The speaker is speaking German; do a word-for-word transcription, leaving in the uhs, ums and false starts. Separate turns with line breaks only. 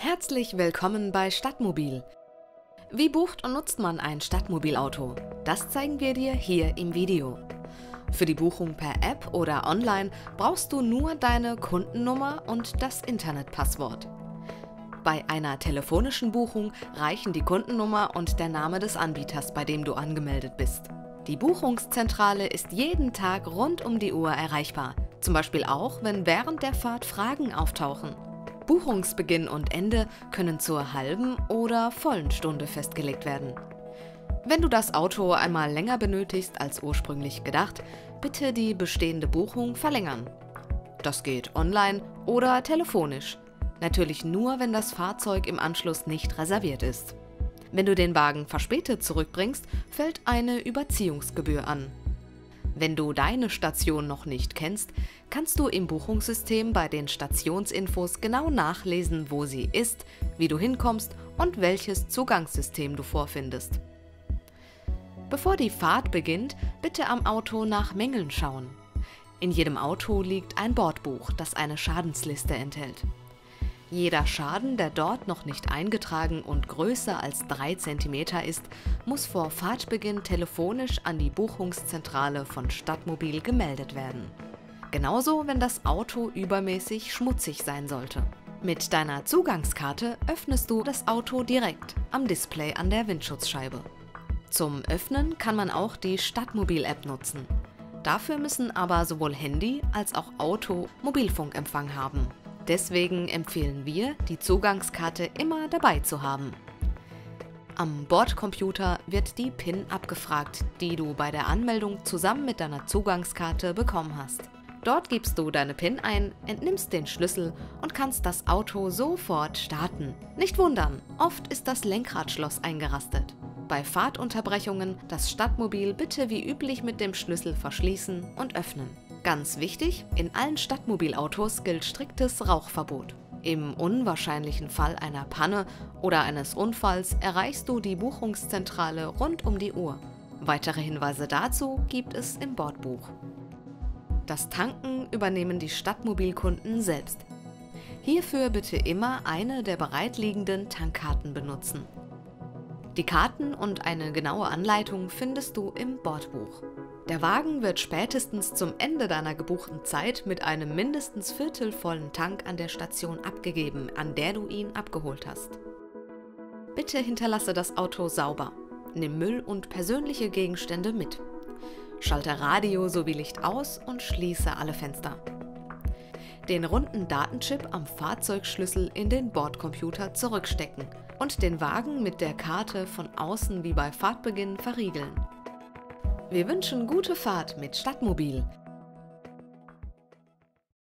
Herzlich willkommen bei Stadtmobil. Wie bucht und nutzt man ein Stadtmobilauto? Das zeigen wir dir hier im Video. Für die Buchung per App oder online brauchst du nur deine Kundennummer und das Internetpasswort. Bei einer telefonischen Buchung reichen die Kundennummer und der Name des Anbieters, bei dem du angemeldet bist. Die Buchungszentrale ist jeden Tag rund um die Uhr erreichbar, zum Beispiel auch, wenn während der Fahrt Fragen auftauchen. Buchungsbeginn und Ende können zur halben oder vollen Stunde festgelegt werden. Wenn du das Auto einmal länger benötigst als ursprünglich gedacht, bitte die bestehende Buchung verlängern. Das geht online oder telefonisch. Natürlich nur, wenn das Fahrzeug im Anschluss nicht reserviert ist. Wenn du den Wagen verspätet zurückbringst, fällt eine Überziehungsgebühr an. Wenn du deine Station noch nicht kennst, kannst du im Buchungssystem bei den Stationsinfos genau nachlesen, wo sie ist, wie du hinkommst und welches Zugangssystem du vorfindest. Bevor die Fahrt beginnt, bitte am Auto nach Mängeln schauen. In jedem Auto liegt ein Bordbuch, das eine Schadensliste enthält. Jeder Schaden, der dort noch nicht eingetragen und größer als drei Zentimeter ist, muss vor Fahrtbeginn telefonisch an die Buchungszentrale von Stadtmobil gemeldet werden. Genauso, wenn das Auto übermäßig schmutzig sein sollte. Mit deiner Zugangskarte öffnest du das Auto direkt am Display an der Windschutzscheibe. Zum Öffnen kann man auch die Stadtmobil-App nutzen. Dafür müssen aber sowohl Handy als auch Auto Mobilfunkempfang haben. Deswegen empfehlen wir, die Zugangskarte immer dabei zu haben. Am Bordcomputer wird die PIN abgefragt, die du bei der Anmeldung zusammen mit deiner Zugangskarte bekommen hast. Dort gibst du deine PIN ein, entnimmst den Schlüssel und kannst das Auto sofort starten. Nicht wundern, oft ist das Lenkradschloss eingerastet. Bei Fahrtunterbrechungen das Stadtmobil bitte wie üblich mit dem Schlüssel verschließen und öffnen. Ganz wichtig, in allen Stadtmobilautos gilt striktes Rauchverbot. Im unwahrscheinlichen Fall einer Panne oder eines Unfalls erreichst du die Buchungszentrale rund um die Uhr. Weitere Hinweise dazu gibt es im Bordbuch. Das Tanken übernehmen die Stadtmobilkunden selbst. Hierfür bitte immer eine der bereitliegenden Tankkarten benutzen. Die Karten und eine genaue Anleitung findest du im Bordbuch. Der Wagen wird spätestens zum Ende deiner gebuchten Zeit mit einem mindestens viertelvollen Tank an der Station abgegeben, an der du ihn abgeholt hast. Bitte hinterlasse das Auto sauber. Nimm Müll und persönliche Gegenstände mit. Schalte Radio sowie Licht aus und schließe alle Fenster. Den runden Datenchip am Fahrzeugschlüssel in den Bordcomputer zurückstecken und den Wagen mit der Karte von außen wie bei Fahrtbeginn verriegeln. Wir wünschen gute Fahrt mit Stadtmobil.